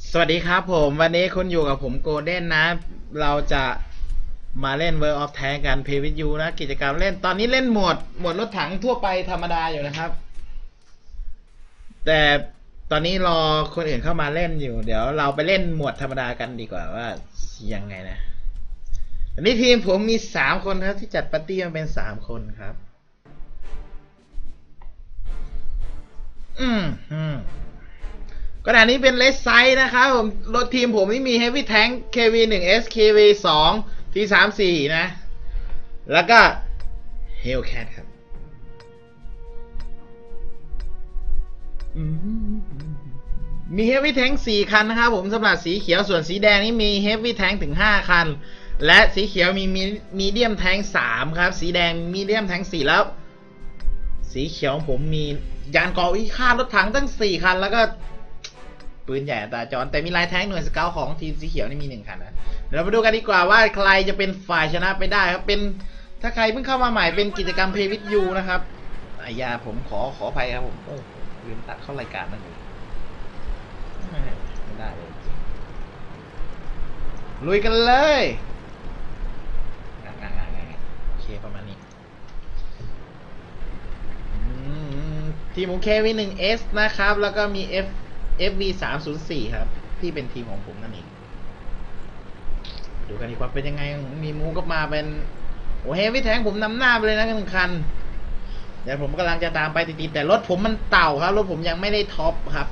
สวัสดีครับผมวันนี้คุณอยู่กับผมโกลเด้นนะเราจะมาเล่น World of Tanks กัน Play with you นะกิจกรรมเล่นตอนนี้เล่นโหมดรถถังทั่วไปธรรมดาอยู่นะครับแต่ตอนนี้รอคนอื่นเข้ามาเล่นอยู่เดี๋ยวเราไปเล่นโหมดธรรมดากันดีกว่าว่ายังไงนะอันนี้ทีมผมมี3คนครับที่จัดปาร์ตี้มาเป็น3คนครับขณะนี้เป็นเลสไซด์นะครับผมรถทีมผมนี่มี Heavy Tank KV1S KV2 T34 นะแล้วก็ Hellcat ครับมี Heavy Tank 4 คันนะครับผมสำหรับสีเขียวส่วนสีแดงนี่มี Heavy Tank ถึง5 คันและสีเขียวมี Medium Tank 3 ครับสีแดง Medium Tank 4 แล้วสีเขียวผมมียานเกราะวิฆาตรถถังตั้ง4 คันแล้วก็ปืนใหญ่อัตราจรแต่มีลายแท้งหน่วยสเกลของทีมสีเขียวนี่มี1 คันนะเดี๋ยวเราไปดูกันดีกว่าว่าใครจะเป็นฝ่ายชนะไปได้ครับเป็นถ้าใครเพิ่งเข้ามาใหม่เป็นกิจกรรม Play with you นะครับผมขออภัยครับผมลืมตัดเข้ารายการนั่นเองไม่ได้เลยลุยกันเลยโอเคประมาณนี้ทีมของ KV1S นะครับแล้วก็มี FV304 ครับที่เป็นทีมของผมนั่นเองดูกันดีกว่าเป็นยังไงมีมูก็มาเป็นโอ้เฮฟวี่แทงผมนำหน้าไปเลยนะ1 คันเดี๋ยวผมกำลังจะตามไปติดๆแต่รถผมมันเต่าครับรถผมยังไม่ได้ท็อปครับ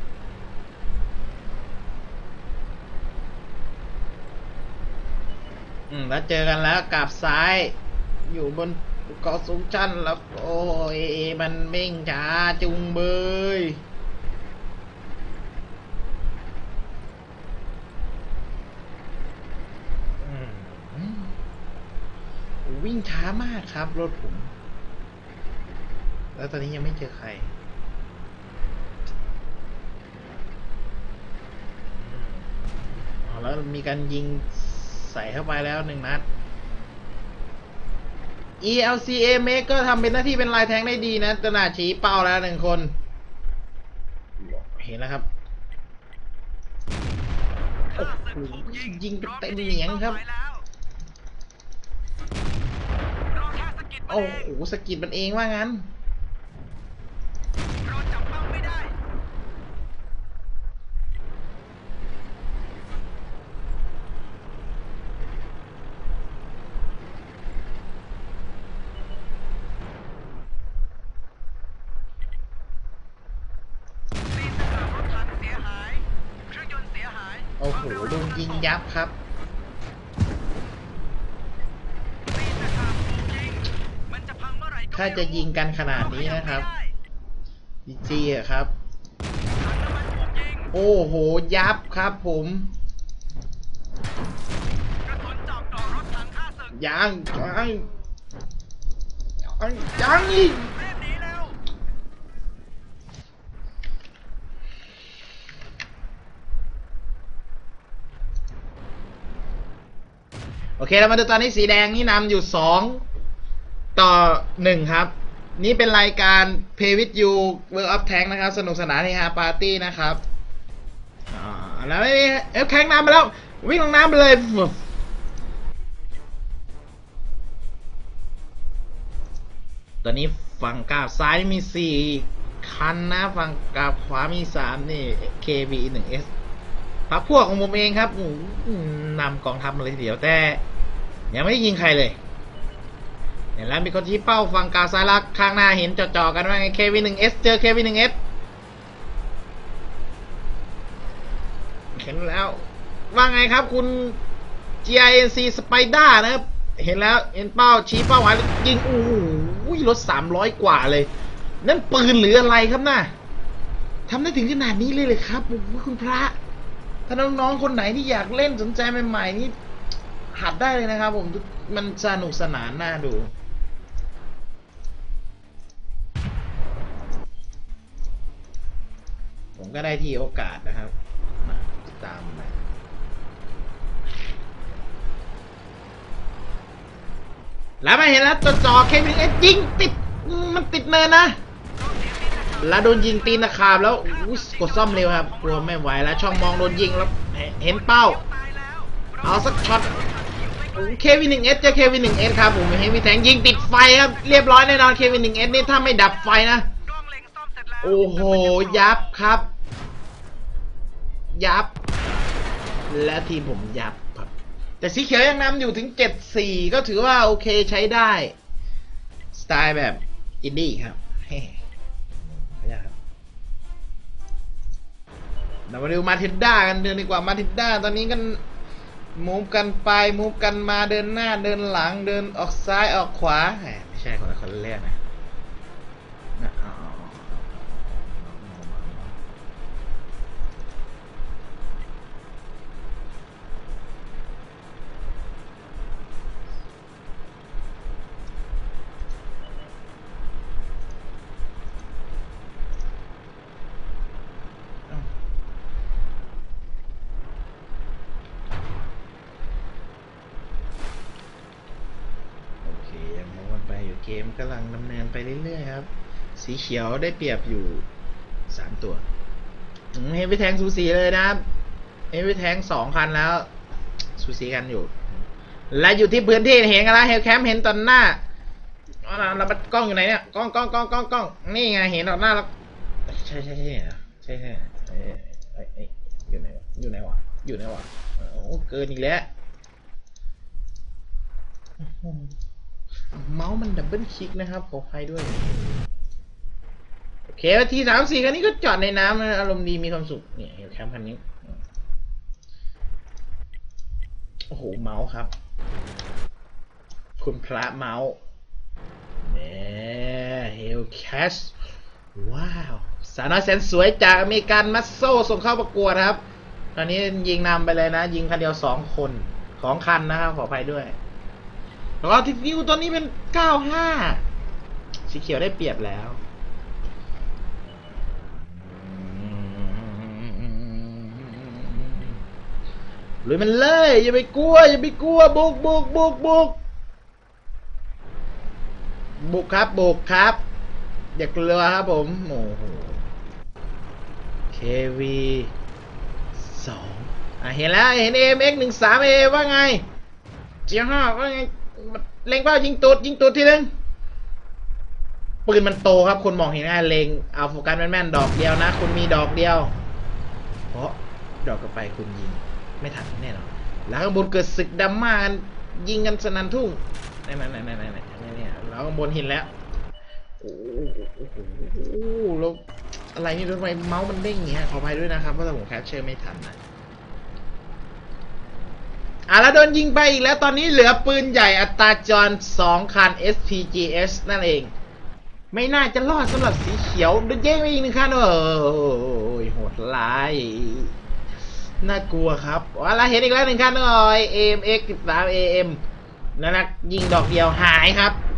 แล้วเจอกันแล้วกลับซ้ายอยู่บนเกาะสูงชันแล้วโอ้ยมันเม่งช้าจุงเบยวิ่งช้ามากครับรถผมแล้วตอนนี้ยังไม่เจอใครแล้วมีการยิงใส่เข้าไปแล้ว1 นัด ELCA Make ก็ทำเป็นหน้าที่เป็นลายแทงได้ดีนะตนาชี้เป้าแล้ว1 คนเห็นแล้วครับโอ้โหยิงไปเต็มเหนียงครับโอ้โหสกิดมันเองว่างั้นโอ้โหโดนยิงยับครับถ้าจะยิงกันขนาดนี้นะครับจีอะครับโอ้โหยับครับผมยังอีกโอเคเรามาดูตอนนี้สีแดงนี่นำอยู่2-1ครับนี่เป็นรายการ Play with you World of Tanks นะครับสนุกสนานเฮฮาปาร์ตี้นะครับแล้วแข่งน้ำไปแล้ววิ่งลงน้ำไปเลยตอนนี้ฝั่งกาบซ้ายมี4 คันนะฝั่งกาบขวามี3นี่ KV1S พักพวกของผมเองครับนำกองทัพมาเลยทีเดียวแต่ยังไม่ได้ยิงใครเลยเห็นแล้วมีคนชี้เป้าฝั่งกาบซ้ายลักข้างหน้าเห็นจ่อๆกันว่าไง KV1S เจอ KV1S เห็นแล้วว่าไงครับคุณ GINC Spider นะครับเห็นแล้วเห็นเป้าชี้เป้าหมายยิงโอ้โหรถ300 กว่าเลยนั่นปืนหรืออะไรครับน่ะทำได้ถึงขนาดนี้เลยครับคุณพระถ้าน้องๆคนไหนที่อยากเล่นสนใจใหม่ๆนี่หัดได้เลยนะครับผมมันสนุกสนานน่าดูผมก็ได้ที่โอกาสนะครับมาตามมาแล้วมาเห็นแล้วจอKV1Sยิงติดมันติดเนินนะแล้วโดนยิงตีนตะขาบแล้วกดซ่อมเร็วครับกลัวไม่ไหวแล้วช่องมองโดนยิงแล้วเห็นเป้าเอาสักช็อตเควิน1S เจอเควิน1Sครับผมเฮฟวี่แทงยิงติดไฟครับเรียบร้อยแน่นอนเควิน1Sนี่ถ้าไม่ดับไฟนะโอ้โหยับครับยับและทีมผมยับครับแต่สีเขียวยังนำอยู่ถึง 7-4 ก็ถือว่าโอเคใช้ได้สไตล์แบบอินดี้ครับเรามาดูมาทินด้ากันเดินดีกว่ามาทินด้าตอนนี้กันมูฟกันไปมูฟกันมาเดินหน้าเดินหลังเดินออกซ้ายออกขวาไม่ใช่คนแรกนะยังมองกันไปอยู่เกมกำลังดำเนินไปเรื่อยๆครับสีเขียวได้เปรียบอยู่3ตัวเฮฟวี่แทงสูสีเลยนะครับเฮฟวี่แทง2 คันแล้วสูสีกันอยู่และอยู่ที่พื้นที่เห็นกันแล้วเฮลแคมป์เห็นตอนหน้าเราบัดกล้องอยู่ไหนเนี่ยกล้องนี่ไงเห็นตอนหน้าแล้วใช่อยู่ไหนวะโอ้เกินอีกแล้วเมาส์มันดับเบิลคลิกนะครับขออภัยด้วยโอเคที3-4คันนี้ก็จอดในน้ำนะอารมณ์ดีมีความสุขเนี่ยเฮลแคมป์คันนี้โอ้โหเมาส์ครับคุณพระเมาส์เนี่ยเฮลแคชว้าวสาวน้อยแสนสวยจากอเมริกันมัสโซส่งเข้าประกวดครับตอนนี้ยิงนำไปเลยนะยิงคันเดียว2 คน2 คันนะครับขออภัยด้วยแล้วก็ทีวิวตัวนี้เป็น 95สีเขียวได้เปรียบแล้วลุยมันเลยอย่าไปกลัวบุกครับอย่ากลัวครับผมโอ้โหเควี2เห็นแล้วเห็น AMX13A ว่าไงเจียห้าว่าไงเล็งเป้ายิงตูดทีนึงปืนมันโตครับคนมองเห็นง่ายเล็งเอาโฟกัสแม่นๆดอกเดียวนะคุณมีดอกเดียวเพราะดอกกระไปคุณยิงไม่ทันแน่นอนแล้วข้างบนเกิดศึกดราม่ากันยิงกันสนั่นทุ่งนี่แล้วข้างบนเห็นแล้วโอ้โหแล้วอะไรนี่ทำไมเมาส์มันเด้งอย่างเงี้ยขออภัยด้วยนะครับเพราะผมแคปเชอร์ไม่ทันนะแล้วโดนยิงไปอีกแล้วตอนนี้เหลือปืนใหญ่อัตราจร2 คัน SPGS นั่นเองไม่น่าจะรอดสำหรับสีเขียวโดนแย่งไปอีก1 คันโอ้ยโหดร้ายน่ากลัวครับแล้วเห็นอีกแล้ว1 คันหน่อย AMX13AM นั่นนะยิงดอกเดียวหายครับ